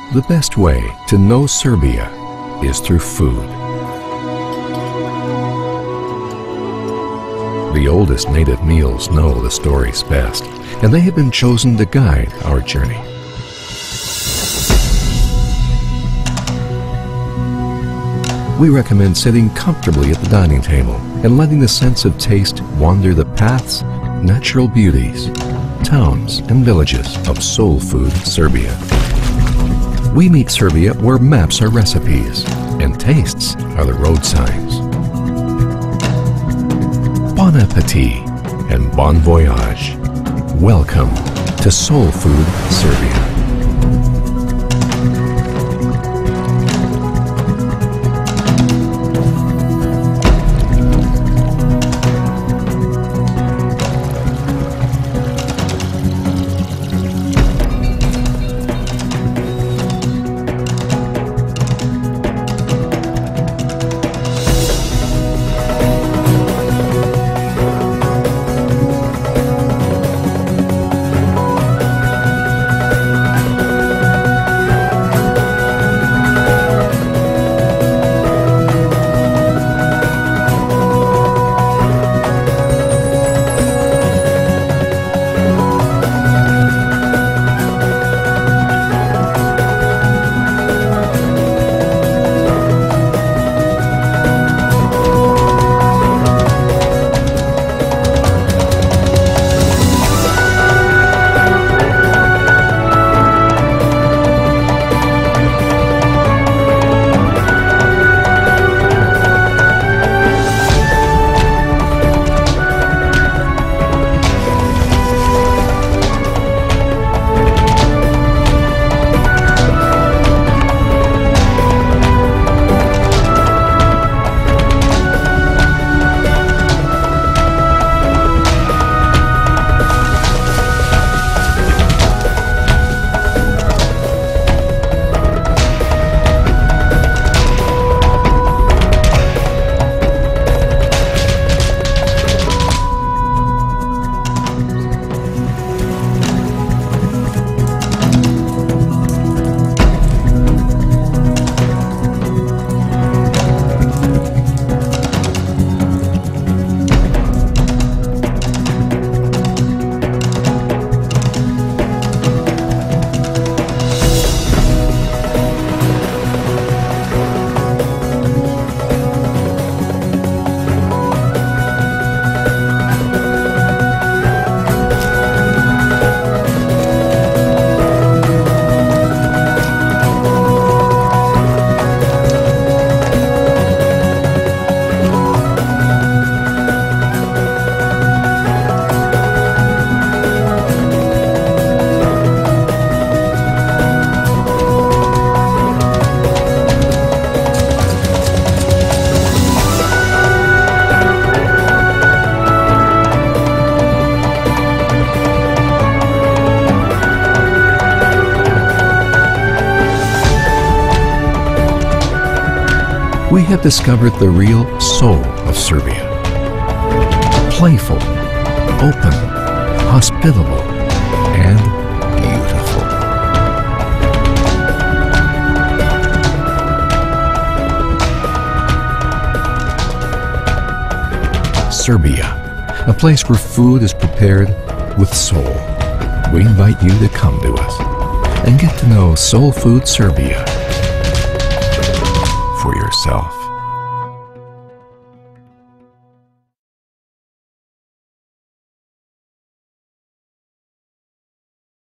The best way to know Serbia is through food. The oldest native meals know the stories best, and they have been chosen to guide our journey. We recommend sitting comfortably at the dining table and letting the sense of taste wander the paths, natural beauties, towns, and villages of soul food Serbia. We meet Serbia where maps are recipes and tastes are the road signs. Bon appetit and bon voyage. Welcome to Soul Food Serbia. We have discovered the real soul of Serbia. Playful, open, hospitable, and beautiful. Serbia, a place where food is prepared with soul. We invite you to come to us and get to know Soul Food Serbia.